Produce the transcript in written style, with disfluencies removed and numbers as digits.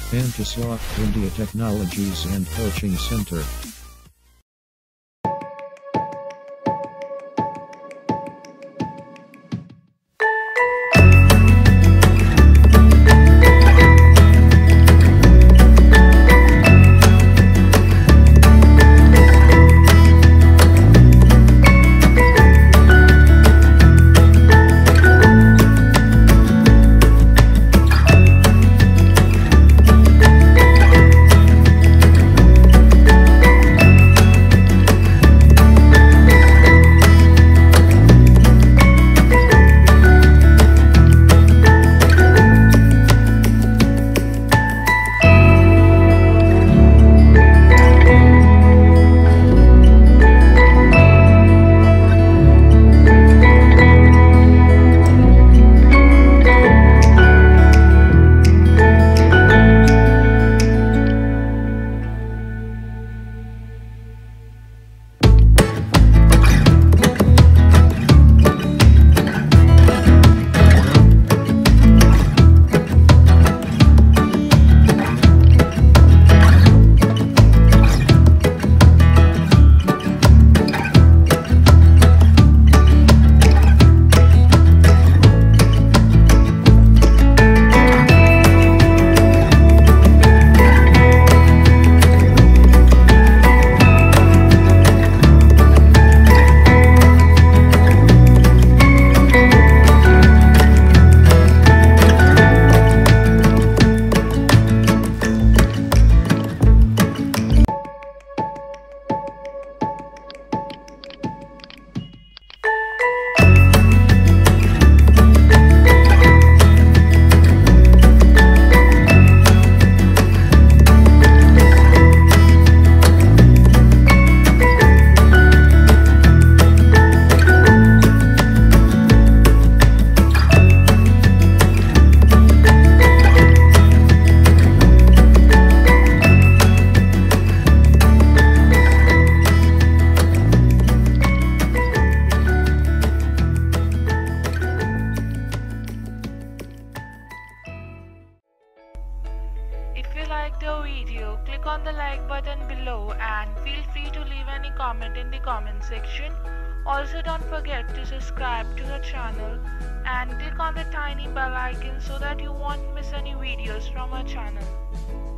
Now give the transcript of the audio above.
Antisoft India Technologies and Coaching Center. If you liked the video, click on the like button below and feel free to leave any comment in the comment section. Also, don't forget to subscribe to the channel and click on the tiny bell icon so that you won't miss any videos from our channel.